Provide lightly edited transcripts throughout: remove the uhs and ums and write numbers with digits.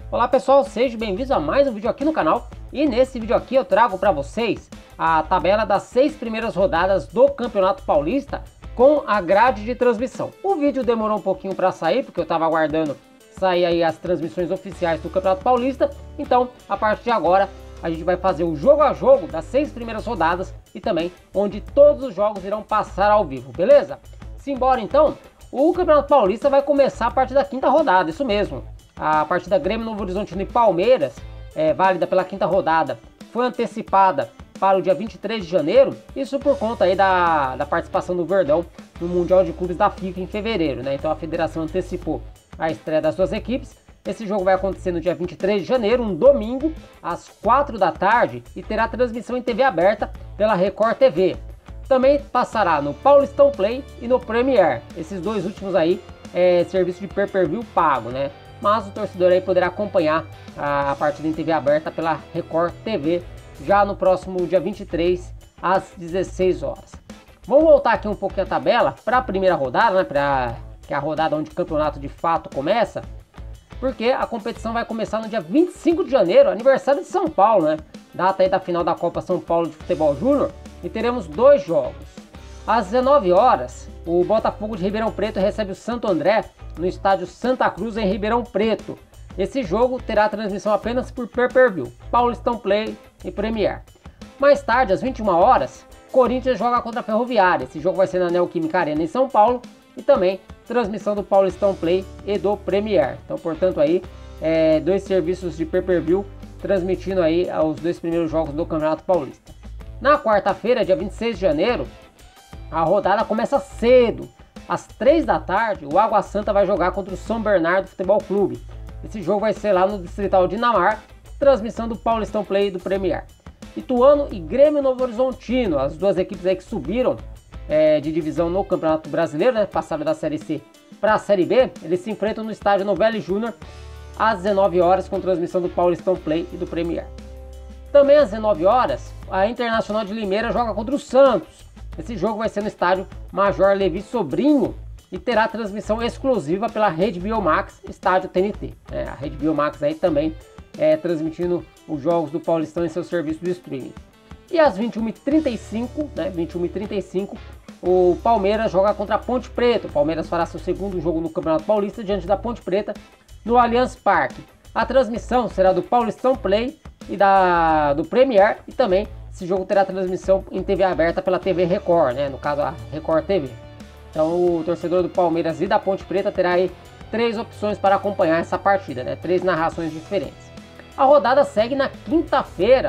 Olá pessoal, sejam bem-vindos a mais um vídeo aqui no canal. E nesse vídeo aqui eu trago para vocês a tabela das 6 primeiras rodadas do Campeonato Paulista com a grade de transmissão. O vídeo demorou um pouquinho para sair, porque eu estava aguardando sair aí as transmissões oficiais do Campeonato Paulista. Então, a partir de agora, a gente vai fazer o jogo a jogo das 6 primeiras rodadas e também onde todos os jogos irão passar ao vivo, beleza? Simbora então, o Campeonato Paulista vai começar a partir da 5ª rodada, isso mesmo. A partida Grêmio Novo Horizontino e Palmeiras, válida pela 5ª rodada, foi antecipada para o dia 23 de janeiro, isso por conta aí da participação do Verdão no Mundial de Clubes da FIFA em fevereiro, né? Então a federação antecipou a estreia das duas equipes. Esse jogo vai acontecer no dia 23 de janeiro, um domingo, às 4 da tarde, e terá transmissão em TV aberta pela Record TV. Também passará no Paulistão Play e no Premier. Esses dois últimos aí serviço de pay-per-view pago, né? Mas o torcedor aí poderá acompanhar a partida em TV aberta pela Record TV já no próximo dia 23 às 16 horas. Vamos voltar aqui um pouquinho a tabela para a primeira rodada, né? Que é a rodada onde o campeonato de fato começa, porque a competição vai começar no dia 25 de janeiro, aniversário de São Paulo, né? Data aí da final da Copa São Paulo de Futebol Júnior, e teremos dois jogos. Às 19 horas, o Botafogo de Ribeirão Preto recebe o Santo André no estádio Santa Cruz em Ribeirão Preto. Esse jogo terá transmissão apenas por pay-per-view, Paulistão Play e Premier. Mais tarde, às 21 horas, Corinthians joga contra a Ferroviária. Esse jogo vai ser na Neoquímica Arena em São Paulo e também transmissão do Paulistão Play e do Premier. Então, portanto, aí dois serviços de pay-per-view transmitindo aí os dois primeiros jogos do Campeonato Paulista. Na quarta-feira, dia 26 de janeiro, a rodada começa cedo. Às 3 da tarde, o Água Santa vai jogar contra o São Bernardo Futebol Clube. Esse jogo vai ser lá no Distrital de Inamar, transmissão do Paulistão Play e do Premier. Ituano e Grêmio Novo Horizontino, as duas equipes aí que subiram de divisão no Campeonato Brasileiro, né, passaram da Série C para a Série B, eles se enfrentam no estádio Novelli Júnior às 19 horas com transmissão do Paulistão Play e do Premier. Também às 19 horas, a Internacional de Limeira joga contra o Santos. Esse jogo vai ser no estádio Major Levi Sobrinho e terá transmissão exclusiva pela Rede Biomax, estádio TNT. A Rede Biomax aí também transmitindo os jogos do Paulistão em seu serviço de streaming. E às 21h35, né, 21h35, o Palmeiras joga contra a Ponte Preta. O Palmeiras fará seu segundo jogo no Campeonato Paulista diante da Ponte Preta no Allianz Parque. A transmissão será do Paulistão Play e do Premier, e também esse jogo terá transmissão em TV aberta pela TV Record, né? No caso a Record TV. Então o torcedor do Palmeiras e da Ponte Preta terá aí 3 opções para acompanhar essa partida, né? 3 narrações diferentes. A rodada segue na quinta-feira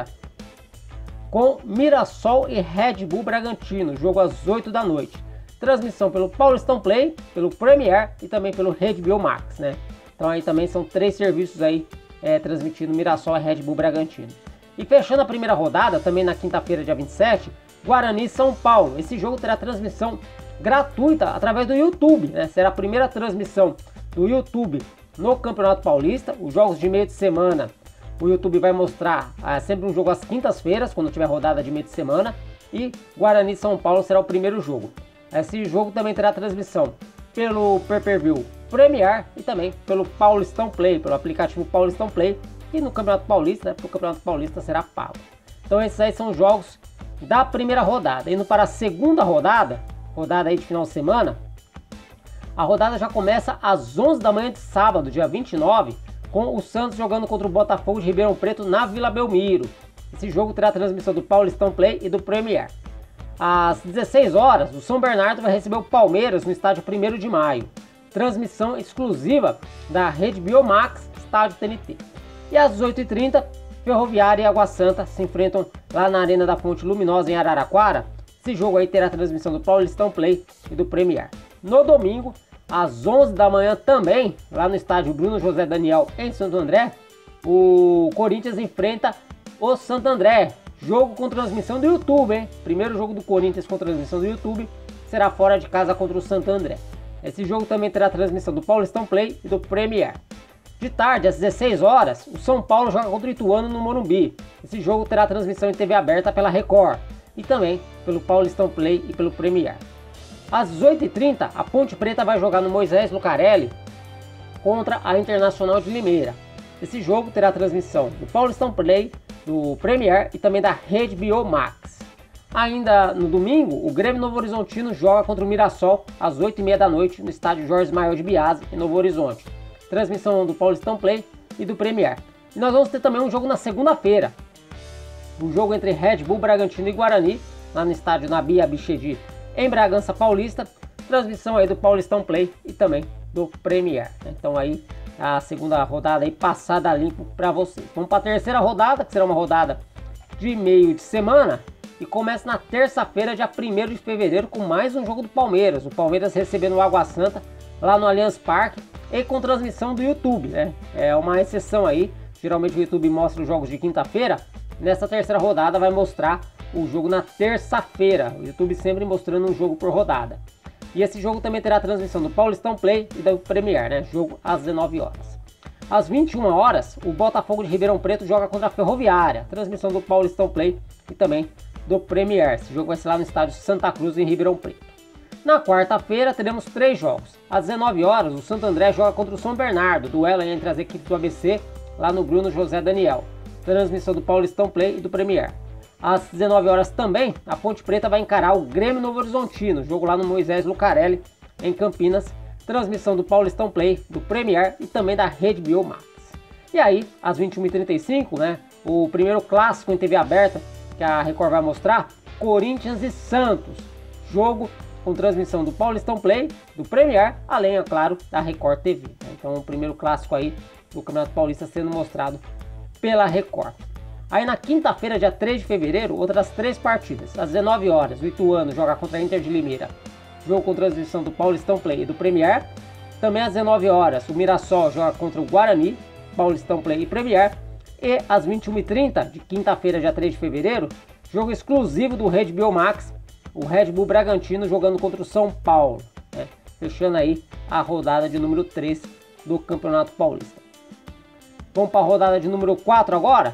com Mirassol e Red Bull Bragantino, jogo às 8 da noite. Transmissão pelo Paulistão Play, pelo Premier e também pelo Red Bull Max, né? Então aí também são 3 serviços aí transmitindo Mirassol e Red Bull Bragantino. E fechando a primeira rodada, também na quinta-feira, dia 27, Guarani e São Paulo. Esse jogo terá transmissão gratuita através do YouTube, né? Será a primeira transmissão do YouTube no Campeonato Paulista. Os jogos de meio de semana, o YouTube vai mostrar sempre um jogo às quintas-feiras, quando tiver rodada de meio de semana. E Guarani e São Paulo será o primeiro jogo. Esse jogo também terá transmissão pelo pay-per-view Premier e também pelo Paulistão Play, pelo aplicativo Paulistão Play. E no Campeonato Paulista, né, porque o Campeonato Paulista será pago. Então esses aí são os jogos da primeira rodada. Indo para a segunda rodada aí de final de semana, a rodada já começa às 11 da manhã de sábado, dia 29, com o Santos jogando contra o Botafogo de Ribeirão Preto na Vila Belmiro. Esse jogo terá transmissão do Paulistão Play e do Premier. Às 16 horas, o São Bernardo vai receber o Palmeiras no estádio 1º de Maio. Transmissão exclusiva da Rede Biomax, estádio TNT. E às 18h30, Ferroviária e Água Santa se enfrentam lá na Arena da Fonte Luminosa em Araraquara. Esse jogo aí terá transmissão do Paulistão Play e do Premier. No domingo, às 11 da manhã também, lá no estádio Bruno José Daniel em Santo André, o Corinthians enfrenta o Santo André. Jogo com transmissão do YouTube, hein? Primeiro jogo do Corinthians com transmissão do YouTube será fora de casa contra o Santo André. Esse jogo também terá transmissão do Paulistão Play e do Premier. De tarde, às 16 horas, o São Paulo joga contra o Ituano no Morumbi. Esse jogo terá transmissão em TV aberta pela Record e também pelo Paulistão Play e pelo Premier. Às 18h30, a Ponte Preta vai jogar no Moisés Lucarelli contra a Internacional de Limeira. Esse jogo terá transmissão do Paulistão Play, do Premier e também da HBO Max. Ainda no domingo, o Grêmio Novo Horizontino joga contra o Mirassol às 8h30 da noite no estádio Jorge Ismael de Biase, em Novo Horizonte. Transmissão do Paulistão Play e do Premier. E nós vamos ter também um jogo na segunda-feira. O jogo entre Red Bull Bragantino e Guarani, lá no estádio Nabi Abichedi, em Bragança Paulista. Transmissão aí do Paulistão Play e também do Premier. Então aí a segunda rodada aí passada limpo para vocês. Vamos para a terceira rodada, que será uma rodada de meio de semana. E começa na terça-feira, dia 1º de fevereiro, com mais um jogo do Palmeiras. O Palmeiras recebendo o Água Santa lá no Allianz Parque e com transmissão do YouTube, né? É uma exceção aí. Geralmente o YouTube mostra os jogos de quinta-feira. Nessa terceira rodada vai mostrar o jogo na terça-feira. O YouTube sempre mostrando um jogo por rodada. E esse jogo também terá a transmissão do Paulistão Play e do Premier, né? Jogo às 19 horas. Às 21 horas, o Botafogo de Ribeirão Preto joga contra a Ferroviária. Transmissão do Paulistão Play e também do Premier. Esse jogo vai ser lá no estádio Santa Cruz, em Ribeirão Preto. Na quarta-feira teremos 3 jogos. Às 19 horas, o Santo André joga contra o São Bernardo, duelo entre as equipes do ABC, lá no Bruno José Daniel. Transmissão do Paulistão Play e do Premier. Às 19 horas também, a Ponte Preta vai encarar o Grêmio Novo Horizontino, jogo lá no Moisés Lucarelli, em Campinas. Transmissão do Paulistão Play, do Premier e também da HBO Max. E aí, às 21h35, né, o primeiro clássico em TV aberta que a Record vai mostrar, Corinthians e Santos, jogo com transmissão do Paulistão Play, do Premier, além, é claro, da Record TV. Então, o primeiro clássico aí do Campeonato Paulista sendo mostrado pela Record. Aí na quinta-feira, dia 3 de fevereiro, outras 3 partidas. Às 19 horas, o Ituano joga contra a Inter de Limeira, jogo com transmissão do Paulistão Play e do Premier. Também às 19 horas, o Mirassol joga contra o Guarani, Paulistão Play e Premier. E às 21h30 de quinta-feira, dia 3 de fevereiro, jogo exclusivo do HBO Max, o Red Bull Bragantino jogando contra o São Paulo, né? Fechando aí a rodada de número 3 do Campeonato Paulista. Vamos para a rodada de número 4 agora?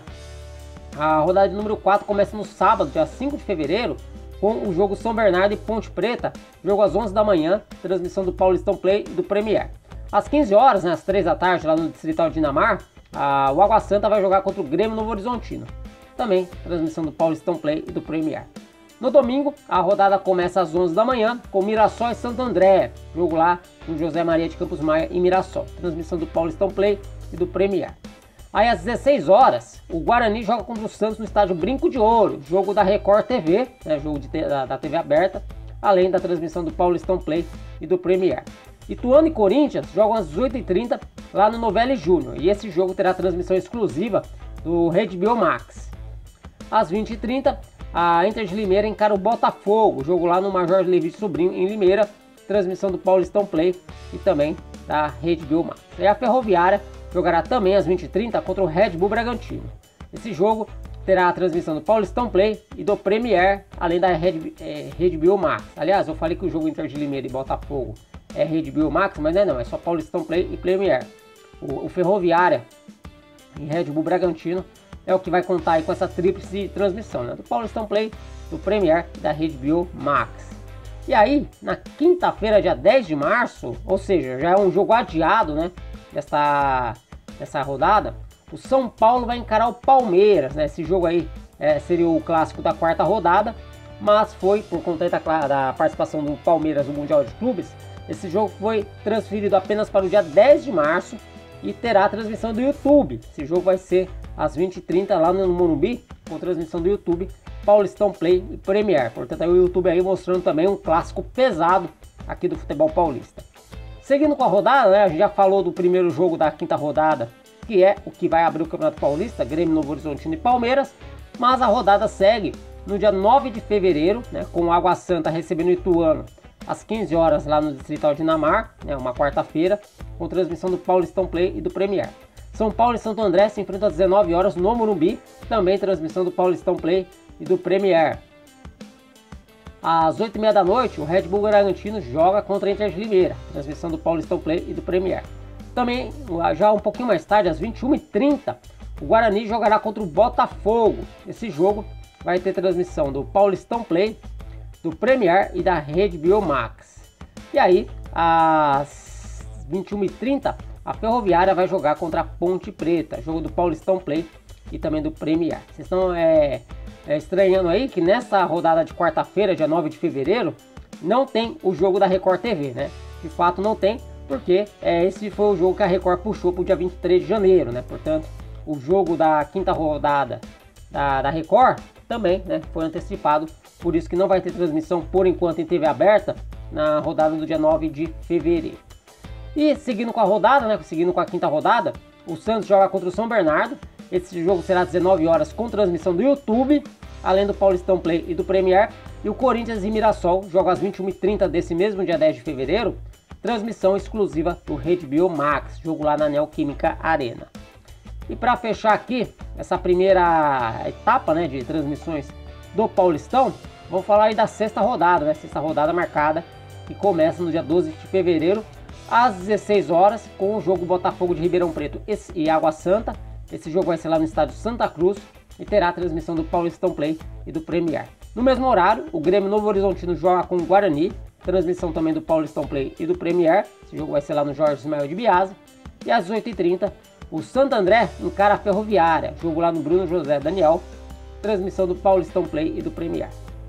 A rodada de número 4 começa no sábado, dia 5 de fevereiro, com o jogo São Bernardo e Ponte Preta, jogo às 11 da manhã, transmissão do Paulistão Play e do Premier. Às 15 horas, né, às 3 da tarde, lá no Distrital de Dinamar, o Água Santa vai jogar contra o Grêmio Novo Horizontino. Também transmissão do Paulistão Play e do Premier. No domingo, a rodada começa às 11 da manhã com Mirassol e Santo André. Jogo lá no José Maria de Campos Maia em Mirassol. Transmissão do Paulistão Play e do Premier. Aí às 16 horas, o Guarani joga contra o Santos no estádio Brinco de Ouro. Jogo da Record TV, né, jogo da TV aberta. Além da transmissão do Paulistão Play e do Premier. Ituano e Corinthians jogam às 18h30 lá no Novelli Júnior. E esse jogo terá transmissão exclusiva do HBO Max. Às 20h30, a Inter de Limeira encara o Botafogo. Jogo lá no Major Levi Sobrinho, em Limeira. Transmissão do Paulistão Play e também da HBO Max. E a Ferroviária jogará também às 20h30 contra o Red Bull Bragantino. Esse jogo terá a transmissão do Paulistão Play e do Premier, além da HBO Max. Aliás, eu falei que o jogo Inter de Limeira e Botafogo é HBO Max, mas não é só Paulistão Play e Premier. O Ferroviária e Red Bull Bragantino é o que vai contar aí com essa tríplice transmissão, né? Do Paulistão Play, do Premier e da HBO Max. E aí, na quinta-feira, dia 10 de março, ou seja, já é um jogo adiado, né? Dessa rodada, o São Paulo vai encarar o Palmeiras, né? Esse jogo aí seria o clássico da quarta rodada, mas foi, por conta da participação do Palmeiras no Mundial de Clubes, esse jogo foi transferido apenas para o dia 10 de março e terá a transmissão do YouTube. Esse jogo vai ser às 20h30 lá no Morumbi, com transmissão do YouTube, Paulistão Play e Premier. Portanto, aí o YouTube aí mostrando também um clássico pesado aqui do futebol paulista. Seguindo com a rodada, né, a gente já falou do primeiro jogo da quinta rodada, que é o que vai abrir o Campeonato Paulista, Grêmio Novo Horizontino e Palmeiras, mas a rodada segue no dia 9 de fevereiro, né, com o Água Santa recebendo o Ituano às 15 horas lá no Distrital de Dinamar, né, uma quarta-feira, com transmissão do Paulistão Play e do Premier. São Paulo e Santo André se enfrentam às 19 horas no Morumbi, também transmissão do Paulistão Play e do Premier. Às 8h30 da noite, o Red Bull Bragantino joga contra a Inter de Limeira, transmissão do Paulistão Play e do Premier. Também, já um pouquinho mais tarde, às 21h30, o Guarani jogará contra o Botafogo. Esse jogo vai ter transmissão do Paulistão Play, do Premier e da HBO Max. E aí, às 21h30, a Ferroviária vai jogar contra a Ponte Preta, jogo do Paulistão Play e também do Premier. Vocês estão estranhando aí que nessa rodada de quarta-feira, dia 9 de fevereiro, não tem o jogo da Record TV, né? De fato não tem, porque esse foi o jogo que a Record puxou para o dia 23 de janeiro, né? Portanto, o jogo da quinta rodada da Record também, né, foi antecipado, por isso que não vai ter transmissão por enquanto em TV aberta na rodada do dia 9 de fevereiro. E seguindo com a rodada, né, seguindo com a quinta rodada, o Santos joga contra o São Bernardo. Esse jogo será às 19 horas com transmissão do YouTube, além do Paulistão Play e do Premier. E o Corinthians e Mirassol jogam às 21h30 desse mesmo dia 10 de fevereiro, transmissão exclusiva do HBO Max, jogo lá na Neoquímica Arena. E para fechar aqui essa primeira etapa, né, de transmissões do Paulistão, vamos falar aí da sexta rodada, né? Sexta rodada marcada, que começa no dia 12 de fevereiro, às 16 horas, com o jogo Botafogo de Ribeirão Preto e Água Santa. Esse jogo vai ser lá no estádio Santa Cruz e terá a transmissão do Paulistão Play e do Premier. No mesmo horário, o Grêmio Novo Horizontino joga com o Guarani, transmissão também do Paulistão Play e do Premier. Esse jogo vai ser lá no Jorge Ismael de Biase. E às 18h30, o Santo André encara a Ferroviária, jogo lá no Bruno José Daniel, transmissão do Paulistão Play e do Premier.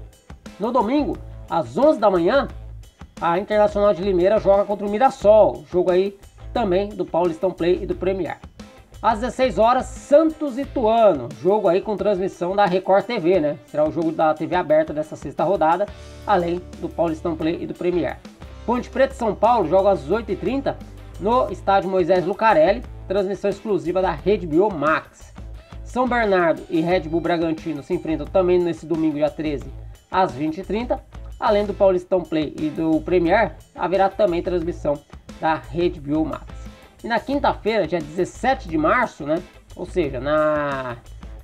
No domingo, às 11 da manhã, a Internacional de Limeira joga contra o Mirassol, jogo aí também do Paulistão Play e do Premier. Às 16 horas, Santos e Ituano, jogo aí com transmissão da Record TV, né? Será o jogo da TV aberta dessa sexta rodada, além do Paulistão Play e do Premier. Ponte Preta e São Paulo joga às 18h30 no estádio Moisés Lucarelli, transmissão exclusiva da HBO Max. São Bernardo e Red Bull Bragantino se enfrentam também nesse domingo, dia 13, às 20h30. Além do Paulistão Play e do Premier, haverá também transmissão da HBO Max. E na quinta-feira, dia 17 de março, né? Ou seja, na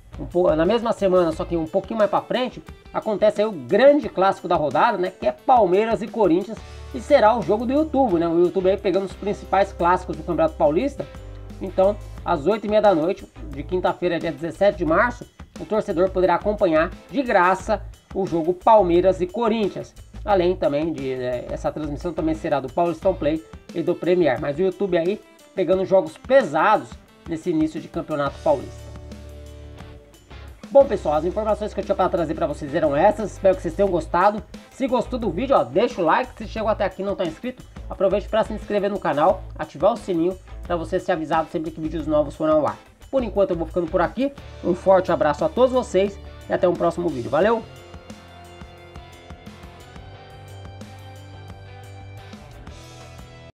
mesma semana, só que um pouquinho mais para frente, acontece aí o grande clássico da rodada, né? Que é Palmeiras e Corinthians, e será o jogo do YouTube, né? O YouTube aí pegando os principais clássicos do Campeonato Paulista. Então, às 8h30 da noite, de quinta-feira, dia 17 de março, o torcedor poderá acompanhar de graça o jogo Palmeiras e Corinthians. Além também de essa transmissão também será do Paulistão Play e do Premier. Mas o YouTube aí pegando jogos pesados nesse início de Campeonato Paulista. Bom, pessoal, as informações que eu tinha para trazer para vocês eram essas. Espero que vocês tenham gostado. Se gostou do vídeo, ó, deixa o like. Se chegou até aqui e não está inscrito, aproveite para se inscrever no canal, ativar o sininho para você ser avisado sempre que vídeos novos forem ao ar. Por enquanto eu vou ficando por aqui. Um forte abraço a todos vocês e até um próximo vídeo. Valeu!